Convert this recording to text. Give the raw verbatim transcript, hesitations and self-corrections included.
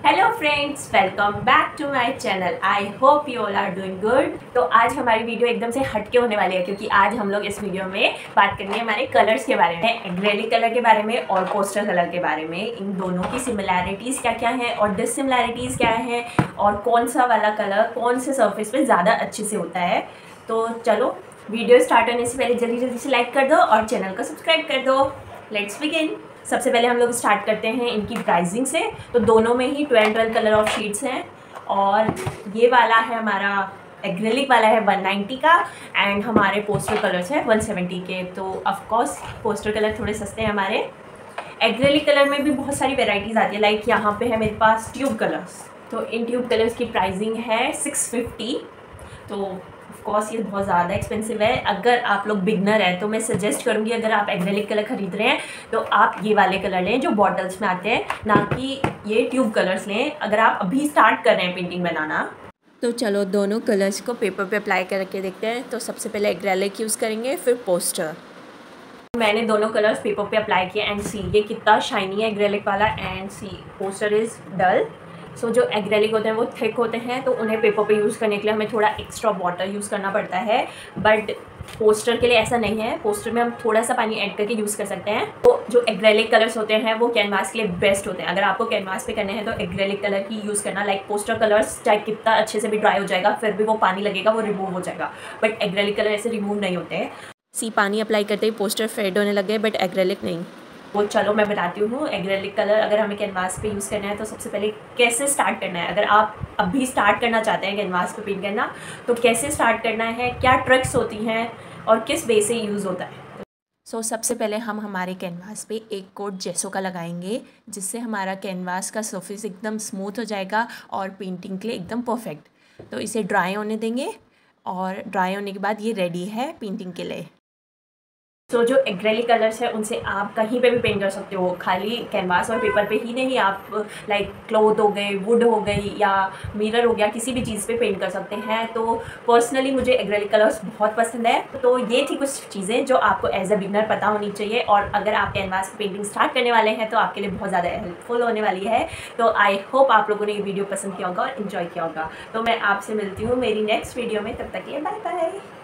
Hello friends, welcome back to my channel. I hope you all are doing good. तो आज हमारी video एकदम से हटके होने वाली है क्योंकि आज हम लोग इस वीडियो में बात करेंगे हमारे कलर्स के बारे में, एक्रेलिक कलर के बारे में और पोस्टर कलर के बारे में। इन दोनों की सिमिलैरिटीज़ क्या क्या हैं और डिससिमिलैरिटीज़ क्या हैं और कौन सा वाला कलर कौन से सर्फेस पे ज़्यादा अच्छे से होता है। तो चलो वीडियो स्टार्ट होने से पहले जल्दी जल्दी से लाइक कर दो और चैनल को सब्सक्राइब कर दो। Let's begin. सबसे पहले हम लोग स्टार्ट करते हैं इनकी प्राइसिंग से। तो दोनों में ही twelve twelve colour of sheets हैं और ये वाला है हमारा एक्रेलिक वाला है वन नाइन्टी का एंड हमारे पोस्टर कलर्स हैं वन सेवेंटी के। तो ऑफ कोर्स पोस्टर कलर थोड़े सस्ते हैं हमारे। एक्रेलिक कलर में भी बहुत सारी वेराइटीज़ आती है, लाइक यहाँ पे है मेरे पास ट्यूब कलर्स। तो इन ट्यूब कलर्स की प्राइसिंग है सिक्स फिफ्टी। तो ऑफकोर्स ये बहुत ज़्यादा एक्सपेंसिव है। अगर आप लोग बिगनर हैं तो मैं सजेस्ट करूँगी, अगर आप एक्रेलिक कलर ख़रीद रहे हैं तो आप ये वाले कलर लें जो बॉटल्स में आते हैं, ना कि ये ट्यूब कलर्स लें अगर आप अभी स्टार्ट कर रहे हैं पेंटिंग बनाना। तो चलो दोनों कलर्स को पेपर पे अप्लाई करके देखते हैं। तो सबसे पहले एक्रेलिक यूज़ करेंगे, फिर पोस्टर। मैंने दोनों कलर्स पेपर पे अप्लाई किए एंड सी ये कितना शाइनी है एक्रेलिक वाला and see poster is dull. So so, जो एक्रेलिक होते हैं वो थिक होते हैं तो उन्हें पेपर पे यूज़ करने के लिए हमें थोड़ा एक्स्ट्रा वाटर यूज़ करना पड़ता है, बट पोस्टर के लिए ऐसा नहीं है। पोस्टर में हम थोड़ा सा पानी ऐड करके यूज़ कर सकते हैं। तो जो एक्रेलिक कलर्स होते हैं वो कैनवास के लिए बेस्ट होते हैं। अगर आपको कैनवास पे करने हैं तो एक्रेलिक कलर ही यूज़ करना। लाइक पोस्टर कलर्स चाहे कितना अच्छे से भी ड्राई हो जाएगा फिर भी वो पानी लगेगा, वो रिमूव हो जाएगा, बट एक्रेलिक कलर ऐसे रिमूव नहीं होते हैं। सी पानी अप्लाई करते ही पोस्टर फेड होने लगे, बट एक्रेलिक नहीं। वो चलो मैं बताती हूँ एक्रेलिक कलर अगर हमें कैनवास पे यूज़ करना है तो सबसे पहले कैसे स्टार्ट करना है। अगर आप अभी स्टार्ट करना चाहते हैं कैनवास पे पेंट करना तो कैसे स्टार्ट करना है, क्या ट्रिक्स होती हैं और किस वे से यूज़ होता है। सो so, सबसे पहले हम हमारे कैनवास पे एक कोट जेसो का लगाएंगे जिससे हमारा कैनवास का सरफेस एकदम स्मूथ हो जाएगा और पेंटिंग के लिए एकदम परफेक्ट। तो इसे ड्राई होने देंगे और ड्राई होने के बाद ये रेडी है पेंटिंग के लिए। तो so, जो एक्रेलिक कलर्स है उनसे आप कहीं पे भी पेंट कर सकते हो, खाली कैनवास और पेपर पे ही नहीं। आप लाइक क्लॉथ हो गए, वुड हो गई या मिरर हो गया, किसी भी चीज़ पे पेंट कर सकते हैं। तो पर्सनली मुझे एक्रेलिक कलर्स बहुत पसंद है। तो ये थी कुछ चीज़ें जो आपको एज अ बिगनर पता होनी चाहिए और अगर आप कैनवास पे पेंटिंग स्टार्ट करने वाले हैं तो आपके लिए बहुत ज़्यादा हेल्पफुल होने वाली है। तो आई होप आप लोगों ने ये वीडियो पसंद किया होगा और इन्जॉय किया होगा। तो मैं आपसे मिलती हूँ मेरी नेक्स्ट वीडियो में, तब तक के लिए बाय बाय।